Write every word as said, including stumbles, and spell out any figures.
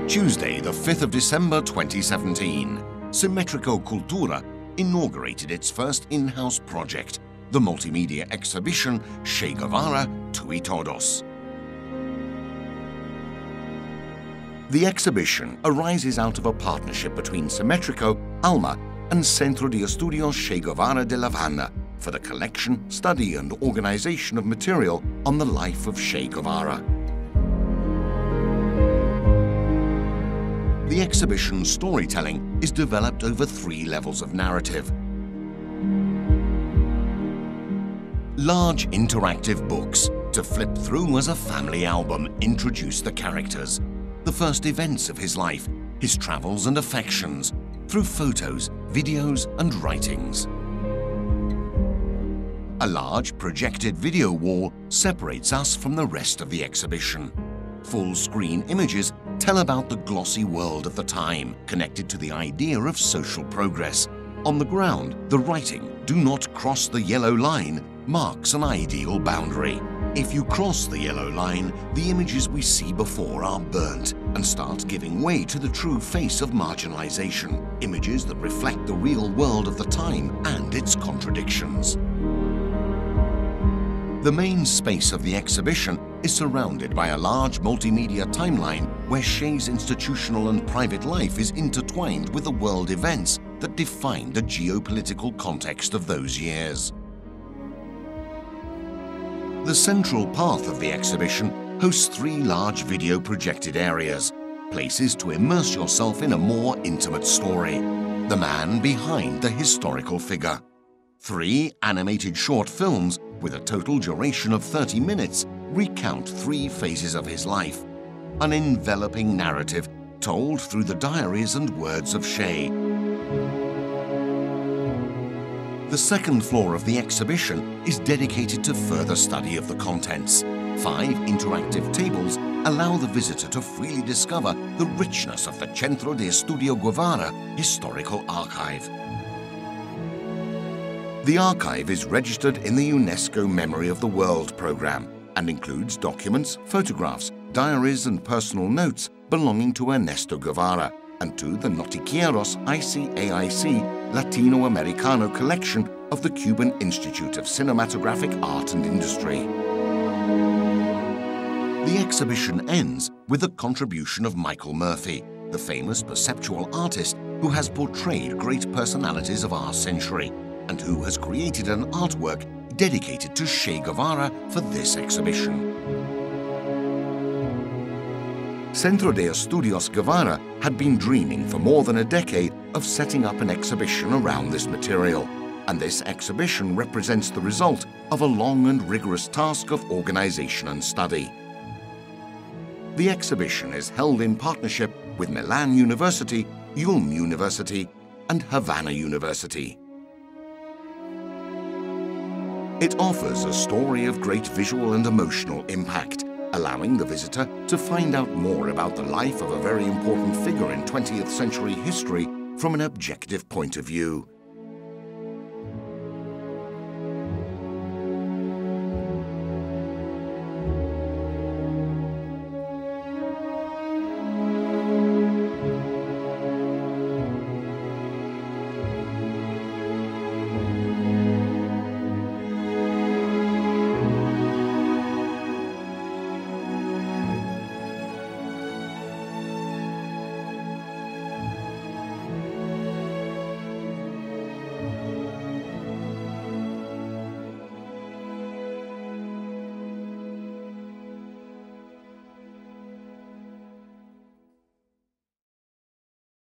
Tuesday, the fifth of December twenty seventeen, Simmetrico Cultura inaugurated its first in-house project, the multimedia exhibition Che Guevara Tu y Todos. The exhibition arises out of a partnership between Simmetrico, ALMA and Centro Studi Che Guevara de Havana for the collection, study and organization of material on the life of Che Guevara. The exhibition's storytelling is developed over three levels of narrative. Large interactive books to flip through as a family album introduce the characters, the first events of his life, his travels and affections, through photos, videos and writings. A large projected video wall separates us from the rest of the exhibition. Full-screen images tell about the glossy world of the time, connected to the idea of social progress. On the ground, the writing, "Do not cross the yellow line," marks an ideal boundary. If you cross the yellow line, the images we see before are burnt and start giving way to the true face of marginalization, images that reflect the real world of the time and its contradictions. The main space of the exhibition is surrounded by a large multimedia timeline where Che's institutional and private life is intertwined with the world events that defined the geopolitical context of those years. The central path of the exhibition hosts three large video projected areas, places to immerse yourself in a more intimate story, the man behind the historical figure. Three animated short films with a total duration of thirty minutes recount three phases of his life, an enveloping narrative told through the diaries and words of Che. The second floor of the exhibition is dedicated to further study of the contents. Five interactive tables allow the visitor to freely discover the richness of the Centro Studi Che Guevara historical archive. The archive is registered in the UNESCO Memory of the World program and includes documents, photographs, diaries and personal notes belonging to Ernesto Guevara and to the Noticieros I C A I C Latino-Americano collection of the Cuban Institute of Cinematographic Art and Industry. The exhibition ends with a contribution of Michael Murphy, the famous perceptual artist who has portrayed great personalities of our century and who has created an artwork dedicated to Che Guevara for this exhibition. Centro Studi Che Guevara had been dreaming for more than a decade of setting up an exhibition around this material, and this exhibition represents the result of a long and rigorous task of organization and study. The exhibition is held in partnership with Milan University, I U L M University, and Havana University. It offers a story of great visual and emotional impact, allowing the visitor to find out more about the life of a very important figure in twentieth century history from an objective point of view.